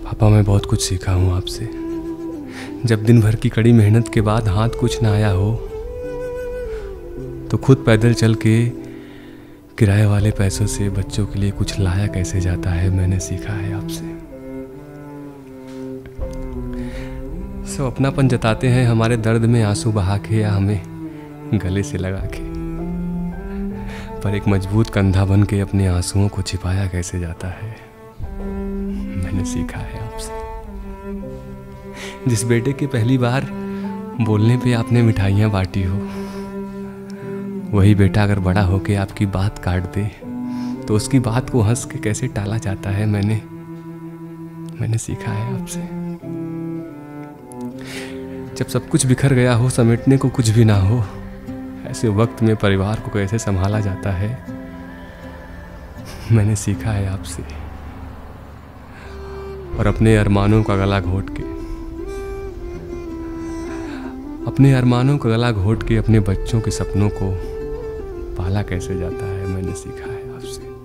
पापा मैं बहुत कुछ सीखा हूँ आपसे। जब दिन भर की कड़ी मेहनत के बाद हाथ कुछ ना आया हो तो खुद पैदल चल के किराए वाले पैसों से बच्चों के लिए कुछ लाया कैसे जाता है, मैंने सीखा है आपसे। सब अपनापन जताते हैं हमारे दर्द में आंसू बहा के या हमें गले से लगा के, पर एक मजबूत कंधा बन के अपने आंसुओं को छिपाया कैसे जाता है, मैंने सीखा है आपसे। जिस बेटे के पहली बार बोलने पे आपने मिठाइयाँ बांटी हो, वही बेटा अगर बड़ा होके आपकी बात काट दे तो उसकी बात को हंस के कैसे टाला जाता है, मैंने सीखा है आपसे। जब सब कुछ बिखर गया हो, समेटने को कुछ भी ना हो, ऐसे वक्त में परिवार को कैसे संभाला जाता है, मैंने सीखा है आपसे। और अपने अरमानों का गला घोट के अपने बच्चों के सपनों को पाला कैसे जाता है, मैंने सीखा है आपसे।